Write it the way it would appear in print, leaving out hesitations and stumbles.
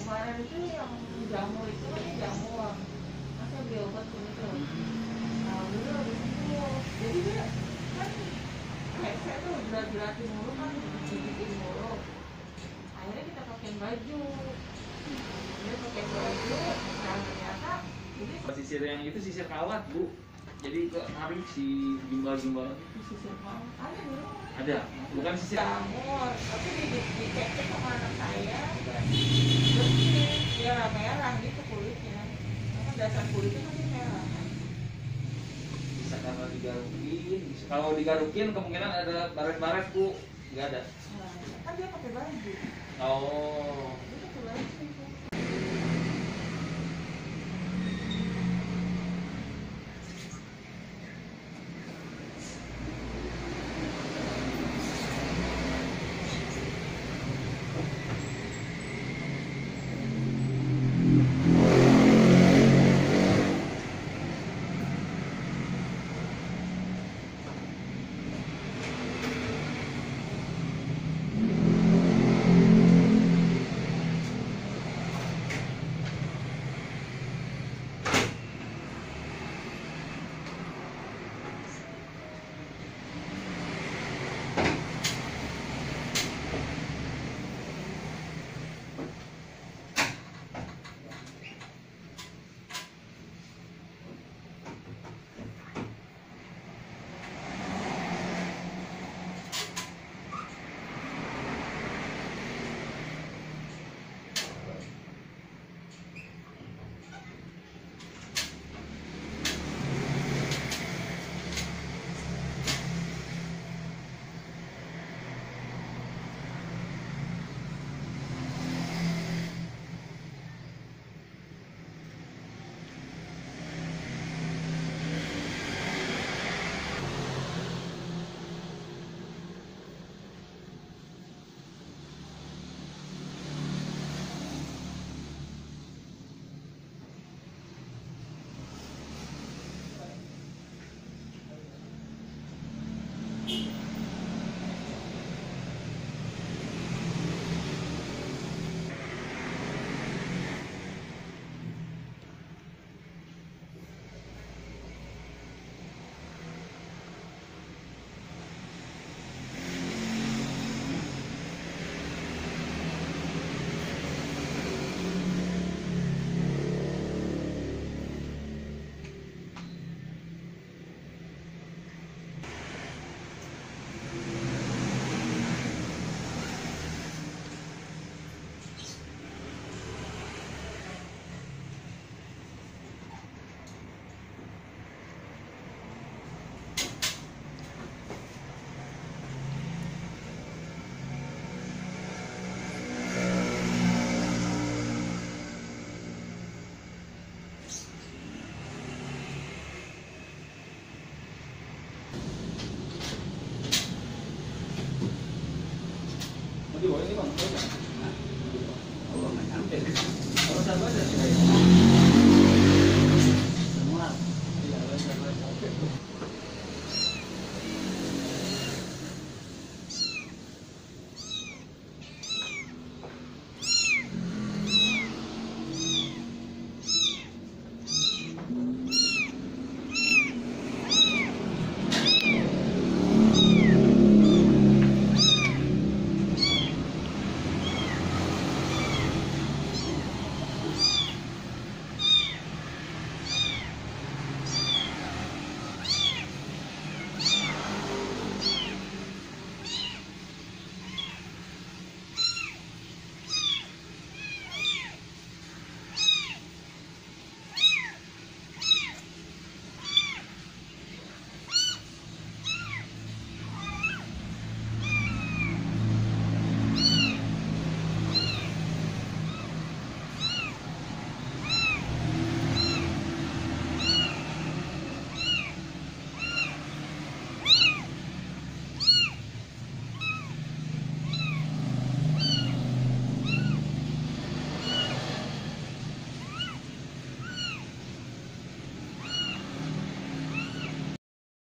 kemarin itu yang jamur itu kan jamur, masa beli obat itu, nah dulu habis itu, jadi dia kan kayak saya tuh berat-beratin mulu kan, gigitin mulu, akhirnya kita pakai baju, dia pakai baju, dan ternyata jadi Sisir yang itu sisir kawat bu, jadi ke narik si gimbal-gimbal di sisi mau ada di rumah. ada, bukan sisir. Jamur, tapi dicek sama anak saya, bersih, dia merah gitu kulitnya, karena dasar kulitnya masih merah. Bisa karena digarukin, kalau digarukin kemungkinan ada baret-baret bu, nggak ada. Nah, kan dia pakai baju, Oh, dia pakai baju.